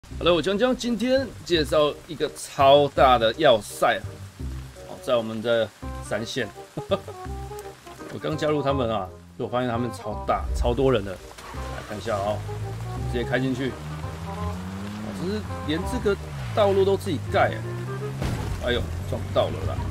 Hello，我江江，今天介绍一个超大的要塞在我们的三线。我刚加入他们啊，就我发现他们超大，超多人的。来看一下直接开进去。只是连这个道路都自己盖，哎呦，撞到了啦！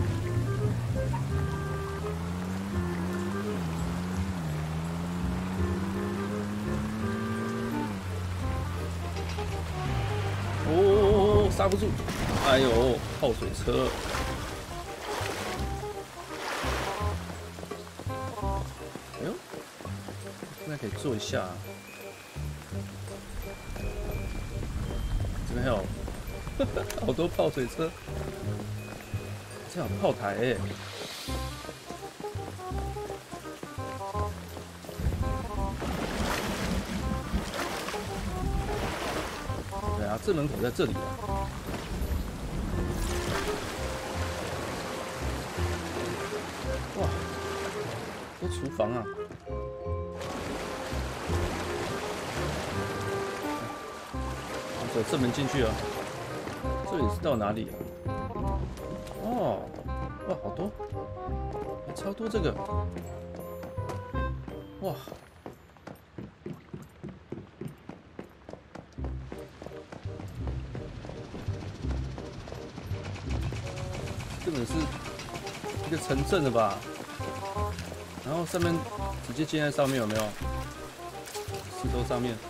哦，刹不住！哎呦，泡水车！哎呦，现在可以坐一下。这边还有好多泡水车，这有炮台哎！对啊，正门口在这里啊。哇，这厨房啊！走正门进去啊。这里是到哪里啊？哦，哇，好多，超多这个，哇！根本是一个城镇的吧？然后上面直接建在上面有没有？石头上面，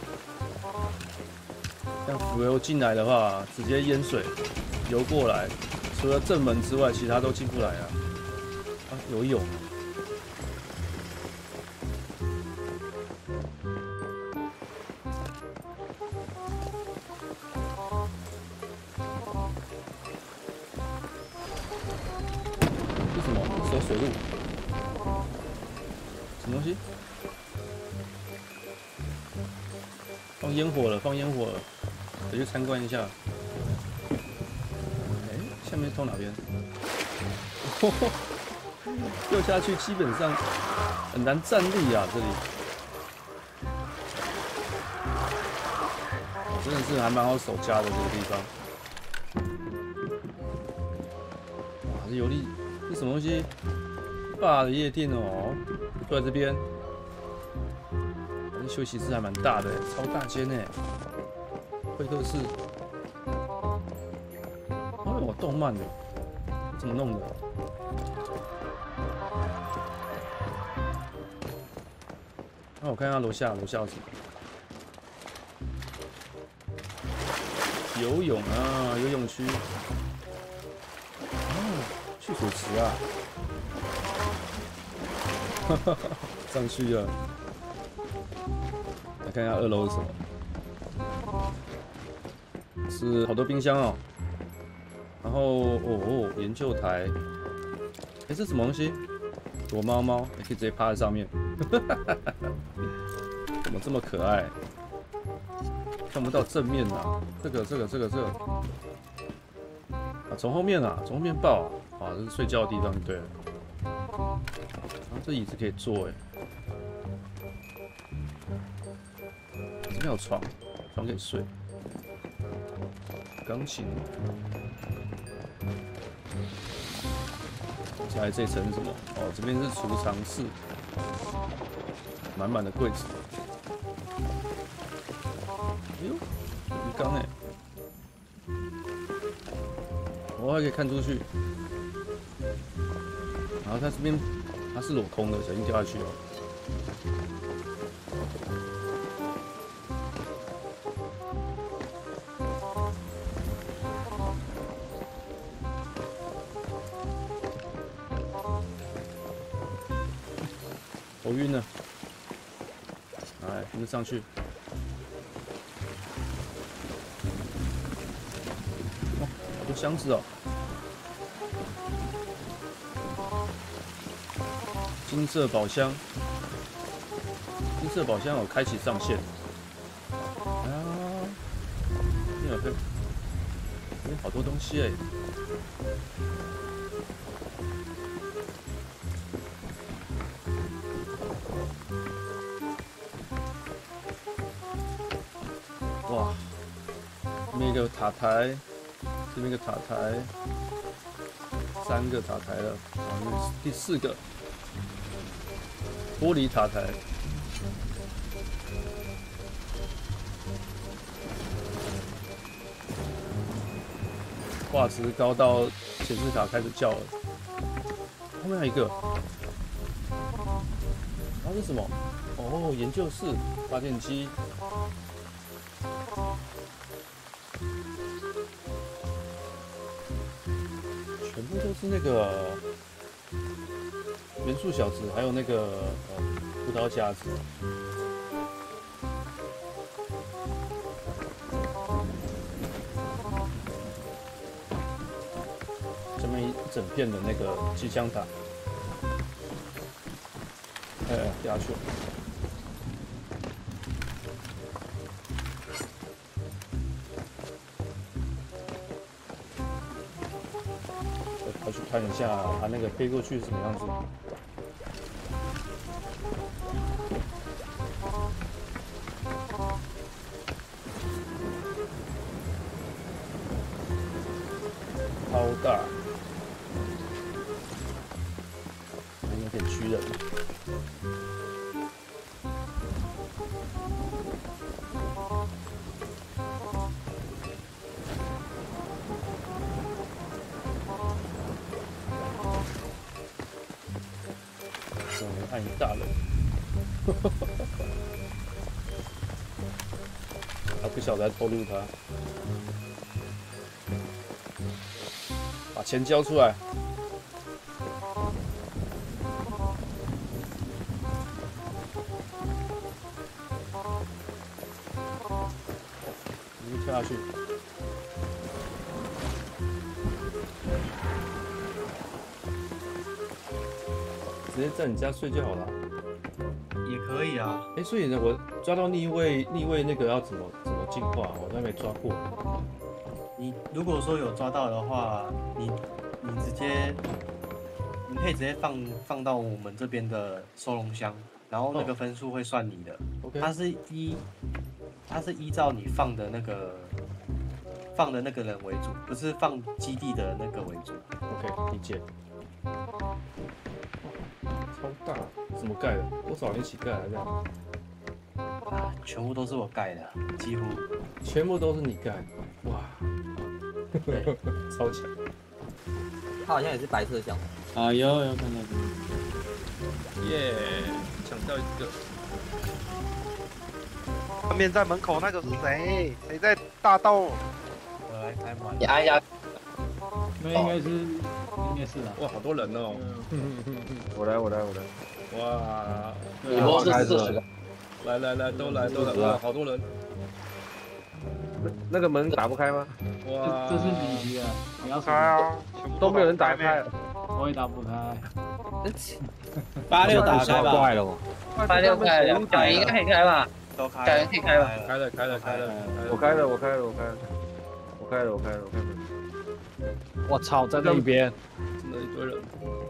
像浮游进来的话，直接淹水游过来，除了正门之外，其他都进不来啊！游泳。这是什么？这是水路？什么东西？放烟火了，放烟火了，得去参观一下。哎，下面通哪边？掉下去基本上很难站立啊，这里。真的是还蛮好守家的这个地方。哇，这游历这什么东西？大的夜店哦，就在这边。这休息室还蛮大的，超大间呢。会客室。哦，动漫的，怎么弄的？那我看一下楼下有什么？游泳啊，游泳区。哦，蓄水池啊。哈哈，上去了。来看一下2楼是什么？是好多冰箱哦。然后研究台。哎，这什么东西？躲猫猫，你可以直接趴在上面。怎么这么可爱？看不到正面啊！这个啊，从后面抱啊！这是睡觉的地方，对了。这椅子可以坐哎。这边有床可以睡。钢琴。接下来这一层是什么？哦，这边是储藏室，满满的柜子。哎呦，鱼缸哎！我还可以看出去。然后它这边它是镂空的，小心掉下去哦。头晕了，来，跟着上去。哦，好多箱子哦。金色宝箱，金色宝箱有开启上限。啊，这边好多东西哎。哇， 这边一个塔台，这边一个塔台，3个塔台了，啊，这是第4个玻璃塔台。画质高到显示卡开始叫了。后面还有一个，它是什么？哦，研究室发电机。全部都是那个元素小子，还有那个葡萄夹子。这边一整片的那个机枪塔，掉下去了。我去看一下它那个飞过去是什么样子。超大，有点虚人。按一大人，他不晓得在偷录他，把钱交出来。你跳下去。直接在你家睡就好了。 也可以啊。 哎，所以呢，我抓到逆位那个要怎么进化？我都还没抓过。 你如果说有抓到的话，你直接，你可以直接放到我们这边的收容箱，然后那个分数会算你的。 OK， 它是依照你放的那个人为主，不是放基地的那个为主。 OK， 理解。超大，怎么盖的？多少人一起盖啊？这样？ 啊，全部都是我盖的，几乎。 全部都是你盖的，哇！ 对， 超强。 它好像也是白色小。 啊，有看到。 耶，抢到一个。 外面在门口那个是谁？谁在大道？ 我来开门。 你按一下。 那应该是啊。 哇，好多人哦！ 我来。 哇！ 一共是40个。 来，都来，哇，好多人！ 那个门打不开吗？ 哇！ 这是谜题啊！你要开啊， 都没有人打开。 我也打不开。 86打开吧。 怪了哦。 86开了，小圆应该可以开吧？ 都开了。 小圆可以开吧？ 开了。 我开门。 我操，在那边， 真的一堆人。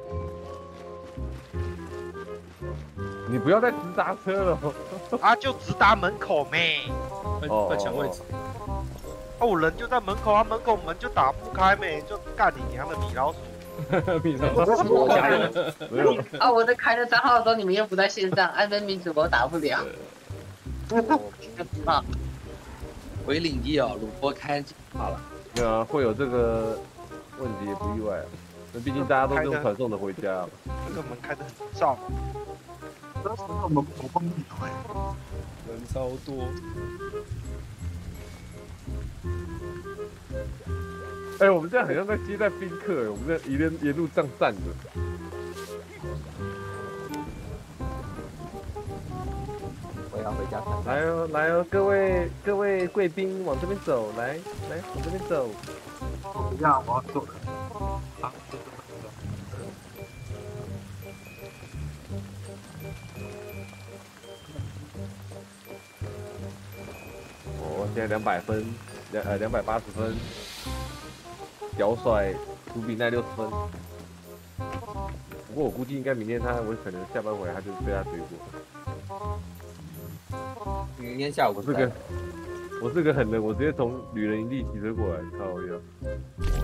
你不要再直达车了。 啊，就直达门口咩？ 快抢位置！ 哦，人就在门口，门口门就打不开咩？就干你娘的米老鼠！ 米老鼠，没有。 啊！我在开了账号的时候，你们又不在线上，按分民主我打不了。 回领地哦，鲁波开好了。 没有啊，会有这个问题也不意外啊。那毕竟大家都是用传送的回家。 这个门开得很燥。 人超多。 哎，我们这样很像在接待宾客，我们在沿路这样站着。 我要回家看。 来哦，各位贵宾往这边走，来往这边走。 不要，我要做。好。 哦，现在200分，280分，脚甩图比奈60分。不过我估计应该明天我可能下班回来他就被他追过。 明天下午我这个我是个狠人，我直接从旅人营地骑车过来，靠呀！